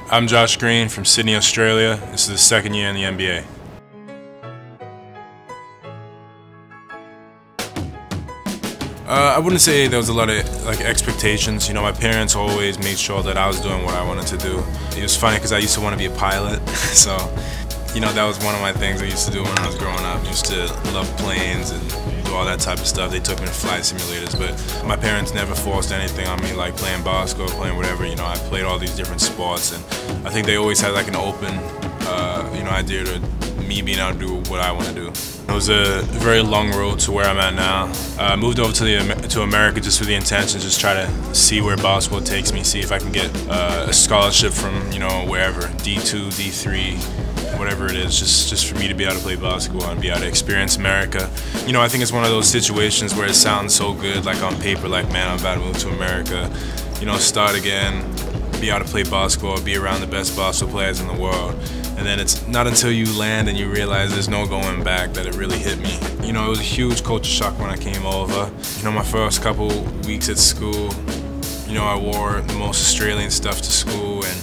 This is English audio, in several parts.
I'm Josh Green from Sydney, Australia. This is the second year in the NBA. I wouldn't say there was a lot of expectations. You know, my parents always made sure that I was doing what I wanted to do. It was funny because I used to want to be a pilot, so you know that was one of my things I used to do when I was growing up. I used to love planes and do all that type of stuff. They took me to flight simulators, but my parents never forced anything on me, like playing basketball, playing whatever. You know, I played all these different sports, and I think they always had like an open, you know, idea to me being able to do what I want to do. It was a very long road to where I'm at now. I moved over to America just with the intention, just try to see where basketball takes me, see if I can get a scholarship from, you know, wherever, D2, D3, whatever it is, just for me to be able to play basketball and be able to experience America. You know, I think it's one of those situations where it sounds so good, like on paper, like, man, I'm about to move to America, you know, start again, be able to play basketball, be around the best basketball players in the world. And then it's not until you land and you realize there's no going back that it really hit me. You know, it was a huge culture shock when I came over. You know, my first couple weeks at school, you know, I wore the most Australian stuff to school, and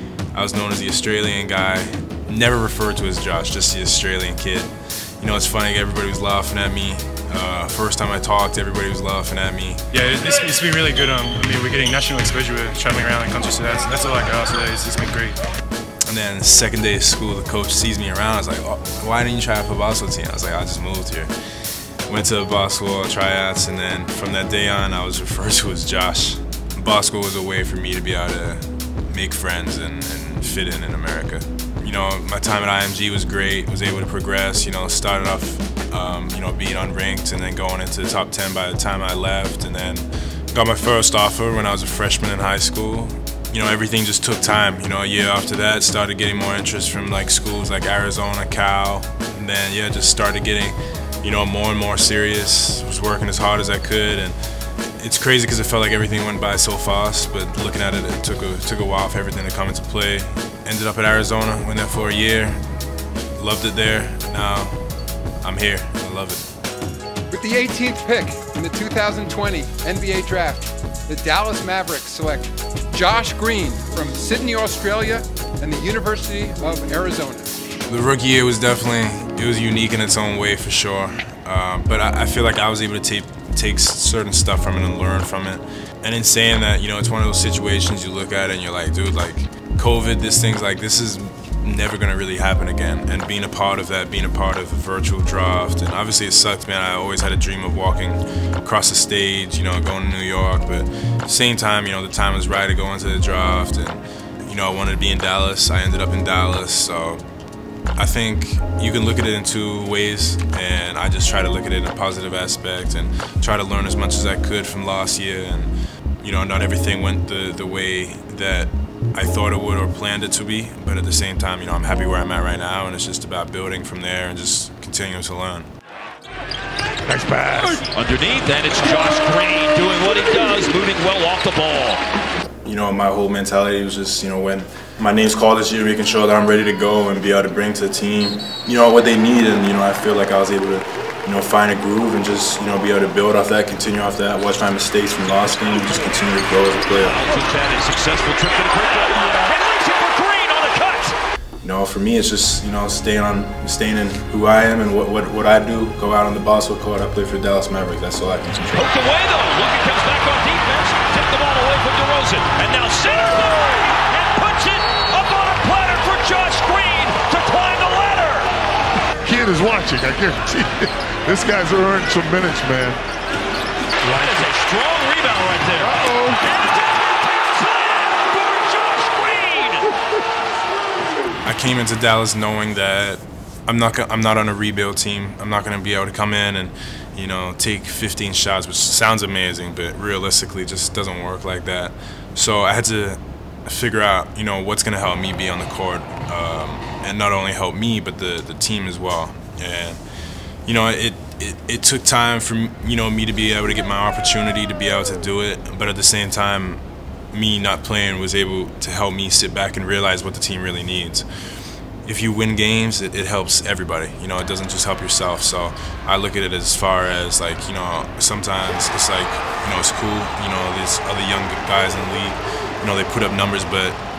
I was known as the Australian guy. Never referred to as Josh, just the Australian kid. You know, it's funny, everybody was laughing at me. First time I talked, everybody was laughing at me. Yeah, it's been really good. I mean, we're getting national exposure. We're traveling around the country, so that's all I can ask today. It's been great. And then the second day of school, the coach sees me around. I was like, oh, why didn't you try out for a basketball team? I was like, I just moved here. Went to basketball tryouts, and then from that day on, I was referred to as Josh. Basketball was a way for me to be able to make friends and fit in America. You know, my time at IMG was great. Was able to progress. You know, started off, you know, being unranked, and then going into the top 10 by the time I left, and then got my first offer when I was a freshman in high school. You know, everything just took time. You know, a year after that, started getting more interest from like schools like Arizona, Cal, and then yeah, just started getting, you know, more and more serious. Was working as hard as I could, and it's crazy because it felt like everything went by so fast. But looking at it, it took a while for everything to come into play. Ended up at Arizona, went there for a year, loved it there. Now I'm here. I love it. With the 18th pick in the 2020 NBA Draft, the Dallas Mavericks select Josh Green from Sydney, Australia, and the University of Arizona. The rookie year was definitely, it was unique in its own way for sure. But I feel like I was able to take certain stuff from it and learn from it. And in saying that, you know, it's one of those situations you look at it and you're like, dude, like COVID, this is never gonna really happen again. And being a part of that, being a part of a virtual draft, and obviously it sucked, man. I always had a dream of walking across the stage, you know, going to New York, but at the same time, you know, the time was right to go into the draft, and you know, I wanted to be in Dallas. I ended up in Dallas, so I think you can look at it in two ways, and I just try to look at it in a positive aspect and try to learn as much as I could from last year. And you know, not everything went the way that I thought it would or planned it to be, but at the same time, you know, I'm happy where I'm at right now, and it's just about building from there and just continuing to learn. Nice pass. Underneath, and it's Josh Green doing what he does, moving well off the ball. You know, my whole mentality was just, you know, when my name's called this year, making sure that I'm ready to go and be able to bring to the team, you know, what they need. And, you know, I feel like I was able to, you know, find a groove and just, you know, be able to build off that, continue off that, watch my mistakes from last game, and just continue to grow as a player. Just had a successful trip to the quick right and leads it for Green on the cut. You know, for me, it's just, you know, staying in who I am and what I do. Go out on the basketball court. I play for Dallas Mavericks. That's all I can control. Poked away though. Luka comes back on defense. Tipped the ball away from DeRozan, and now center and puts it up on a platter for Josh Green to climb the ladder. Kid is watching. I guarantee you. This guy's earned some minutes, man. That is a strong rebound right there. Uh-oh. And a for Josh Green. I came into Dallas knowing that I'm not on a rebuild team. I'm not going to be able to come in and, you know, take 15 shots, which sounds amazing, but realistically it just doesn't work like that. So I had to figure out, you know, what's going to help me be on the court, and not only help me, but the team as well. And you know, it took time for, you know, me to be able to get my opportunity to be able to do it, but at the same time, me not playing was able to help me sit back and realize what the team really needs. If you win games, it helps everybody. You know, it doesn't just help yourself. So I look at it as far as like, you know, sometimes it's like, you know, it's cool. You know, there's other young guys in the league. You know, they put up numbers, but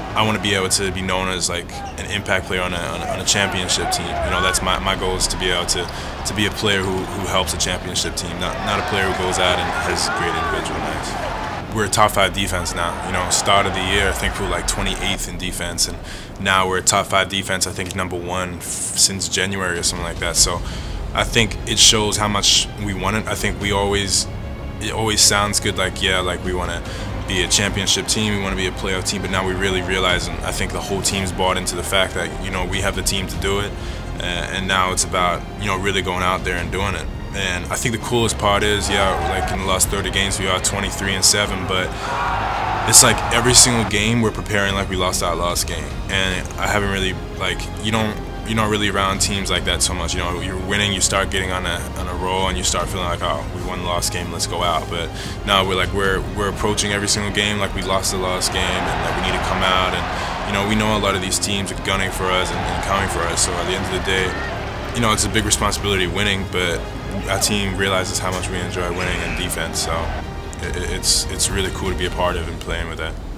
I want to be able to be known as like an impact player on a championship team. You know, that's my goal is to be able to be a player who helps a championship team, not a player who goes out and has great individual nights. We're a top 5 defense now. You know, start of the year I think we were like 28th in defense, and now we're a top 5 defense. I think #1 since January or something like that. So I think it shows how much we want it. I think it always sounds good, like yeah, like we want to be a championship team, we want to be a playoff team, but now we really realize, and I think the whole team's bought into the fact that, you know, we have the team to do it, and now it's about, you know, really going out there and doing it. And I think the coolest part is, yeah, like in the last 30 games we are 23-7, but it's like every single game we're preparing like we lost our last game, and I haven't really, like, you're not really around teams like that so much. You know, you're winning, you start getting on a roll, and you start feeling like, oh, we won the last game, let's go out. But now we're approaching every single game like we lost the last game, and like we need to come out. And you know, we know a lot of these teams are gunning for us and coming for us. So at the end of the day, you know, it's a big responsibility winning, but our team realizes how much we enjoy winning in defense. So it's really cool to be a part of and playing with that.